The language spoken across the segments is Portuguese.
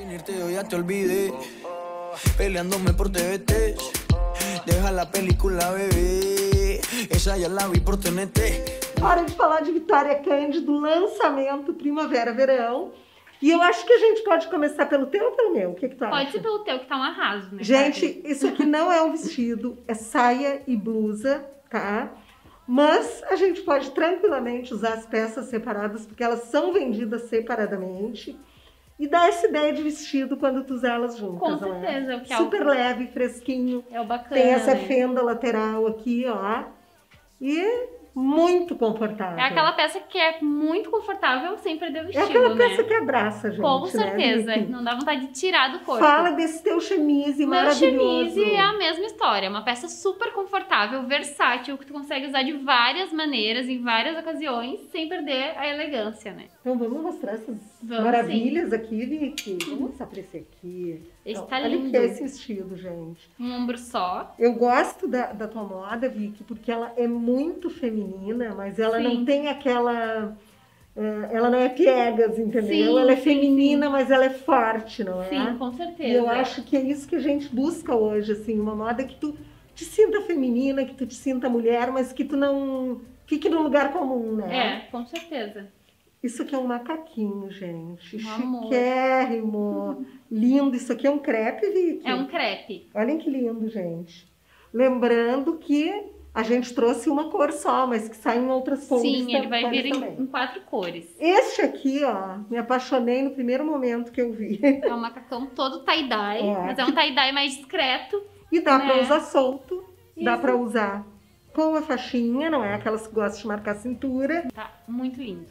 Sin irte yo ya te olvidé, peleándome por TVT, deja la película, bebê, essa já la vi por TNT. Hora de falar de Vitória Cândido, lançamento primavera-verão. E eu acho que a gente pode começar pelo teu ou pelo meu? O que tu acha? Pode ser pelo teu, que tá um arraso, né? Gente, isso aqui não é um vestido, é saia e blusa, tá? Mas a gente pode tranquilamente usar as peças separadas, porque elas são vendidas separadamente. E dá essa ideia de vestido quando tu usar elas juntas. Com não certeza. É? O que é super leve, fresquinho. É o bacana, tem essa né? fenda lateral aqui, ó. E muito confortável. É aquela peça que é muito confortável sem perder o É estilo, aquela né? peça que abraça, gente. Com certeza. Né, não dá vontade de tirar do corpo. Fala desse teu chemise Meu maravilhoso. chemise é a mesma história. É uma peça super confortável, versátil, que tu consegue usar de várias maneiras, em várias ocasiões, sem perder a elegância, né? Então vamos mostrar essas Vamos, maravilhas aqui, Vicky. Vamos mostrar pra esse aqui. Esse Então, tá olha lindo. que é esse vestido, gente. Um ombro só. Eu gosto da tua moda, Vicky, porque ela é muito feminina, mas ela Sim. não tem aquela... ela não é piegas, entendeu? Sim, ela é sim, feminina, sim. mas ela é forte, não é? Sim, com certeza. E eu acho que é isso que a gente busca hoje, assim, uma moda que tu te sinta feminina, que tu te sinta mulher, mas que tu não fique no lugar comum, né? É, com certeza. Isso aqui é um macaquinho, gente. Um amor. Chiquérrimo. Lindo. Isso aqui é um crepe, Vicky? É um crepe. Olhem que lindo, gente. Lembrando que a gente trouxe uma cor só, mas que sai em outras cores. Sim, ele vai vir também. em 4 cores. Este aqui, ó, me apaixonei no primeiro momento que eu vi. É um macacão todo tie-dye, É. mas é um tie-dye mais discreto. E dá Né? pra usar solto, dá Isso. pra usar com a faixinha, não é aquelas que gostam de marcar a cintura. Tá muito lindo.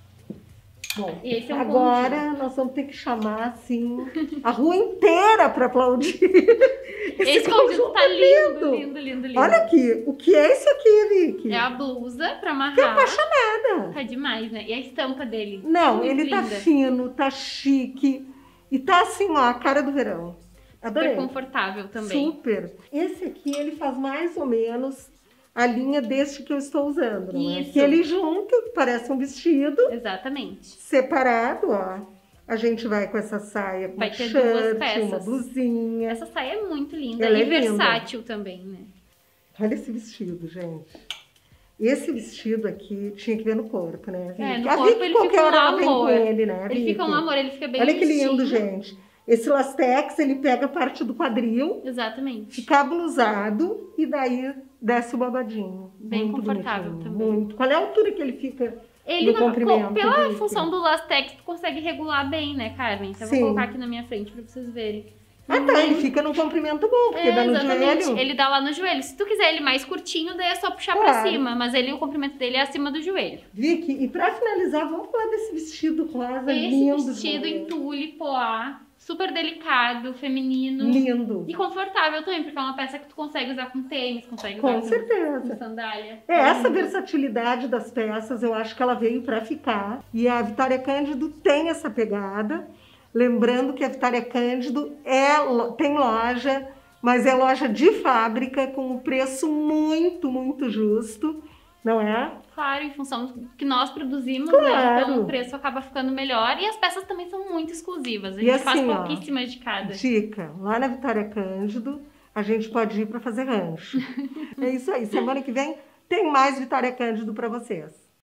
Bom, E esse é um agora nós vamos ter que chamar, assim, a rua inteira pra aplaudir. Esse conjunto tá lindo, lindo, lindo, lindo. Olha aqui, o que é isso aqui, Vicky? É a blusa pra Que amarrar. apaixonada. Tá demais, né? E a estampa dele. Não, muito ele tá linda. fino, tá chique. E tá assim, ó, a cara do verão. Adorei. Super confortável também. Super. Esse aqui, ele faz mais ou menos a linha deste que eu estou usando, não é? Isso. Que ele junto, que parece um vestido, Exatamente. separado, ó. A gente vai com essa saia com Vai um ter duas shirt, peças. uma blusinha. Essa saia é muito linda Ela e é linda. versátil também, né? Olha esse vestido, gente. Esse vestido aqui tinha que ver no corpo, né, Vicky? É, no A corpo Vicky ele qualquer fica um hora ela vem com amor. ele, né, Ele Vicky? fica um amor, ele fica bem Olha que justinho. lindo, gente. Esse lastex, ele pega parte do quadril, Exatamente. fica blusado e daí desce o babadinho. Bem Muito confortável bonitinho, também. Muito. Qual é a altura que ele fica Ele, no comprimento? pela Vicky? função do lastex, tu consegue regular bem, né, Carmen? Então eu Sim. vou colocar aqui na minha frente pra vocês verem. Ah, tá. Ele fica num comprimento bom, porque dá no exatamente. joelho. Ele dá lá no joelho. Se tu quiser ele mais curtinho, daí é só puxar Claro. pra cima. Mas ele, o comprimento dele é acima do joelho. Vicky, e pra finalizar, vamos falar desse vestido rosa Esse lindo. vestido em gente. tule, poá, super delicado, feminino. Lindo. E confortável também, porque é uma peça que tu consegue usar com tênis, consegue Com usar com certeza. sandália. É, essa lindo. versatilidade das peças, eu acho que ela veio para ficar. E a Vitória Cândido tem essa pegada. Lembrando que a Vitória Cândido tem loja, mas é loja de fábrica, com um preço muito, muito justo, não é? Claro, em função do que nós produzimos, Claro. né? Então o preço acaba ficando melhor e as peças também são muito exclusivas. A E gente faz assim, ó, pouquíssimas de cada. Dica, lá na Vitória Cândido, a gente pode ir para fazer rancho. É isso aí, semana que vem tem mais Vitória Cândido para vocês.